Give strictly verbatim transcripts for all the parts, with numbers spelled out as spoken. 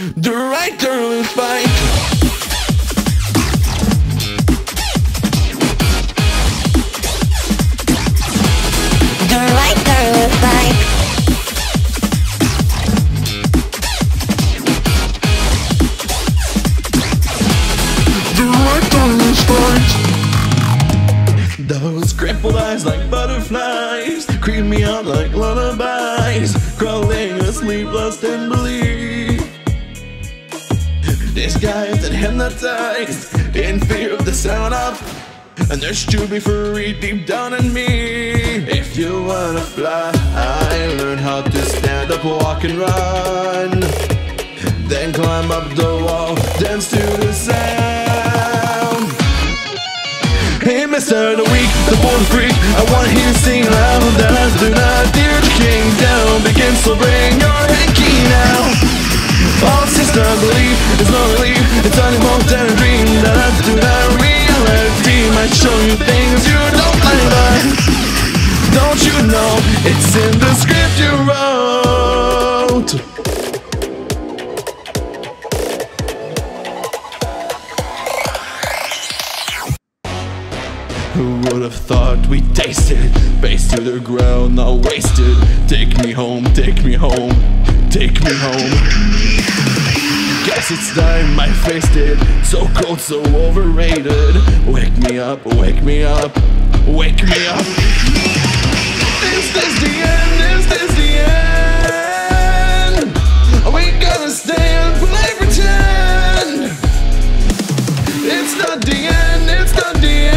The right girl is fine. The right girl is fine. The right girl is fine. Those crippled eyes like butterflies creep me out like lullabies, crawling asleep, lost in belief. Disguised and hypnotized in fear of the sound of, and there's to be free deep down in me. If you wanna fly, learn how to stand up, walk and run, then climb up the wall, dance to the sound. Hey, Mister The Weak, the born freak, I wanna hear you sing loud. That I do not dare the king down. Begin, so bring your hanky now. All sister belief is no relief. It's only more than a dream. That I do not reality might show you things you don't like, but don't you know it's in the script you wrote. Who would have thought we tasted face to the ground, not wasted. Take me home, take me home, take me home. Guess it's time I faced it. So cold, so overrated. Wake me up, wake me up, wake me up. Is this the end? Is this the end? Are we gonna stay and play pretend? It's not the end, it's not the end.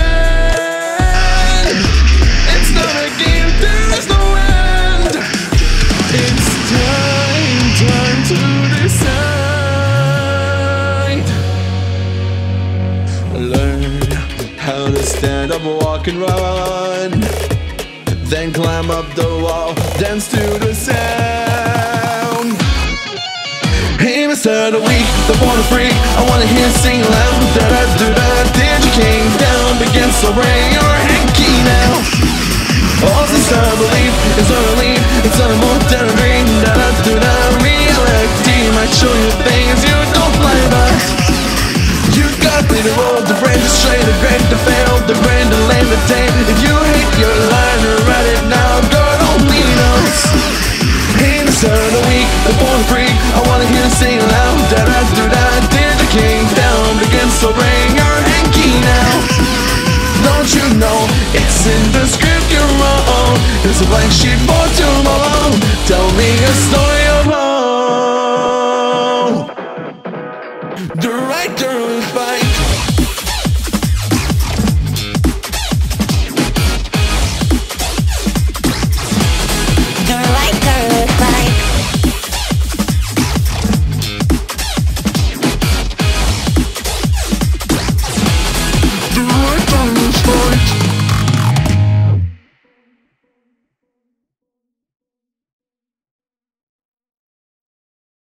Learn how to stand up, walk and run, then climb up the wall, dance to the sound. Hey, Mister The Weak, the born freak, I wanna hear you sing loud. That I do that, did you king down? Begin, so bring your hanky now. All since I believe is a relief. It's only more than a dream. That I do that, reality might show you things you don't like, but you got me the road, the brain to straight, the great to fail, the brain to lay the tape. If you hate your line, write it now, God only knows. Hey, Mister The Weak, the born freak, I wanna hear you sing loud. That I do that, did the king down? Begin, so bring your hanky now. Don't you know it's in the script you wrote? It's a blank sheet for tomorrow. Tell me a story.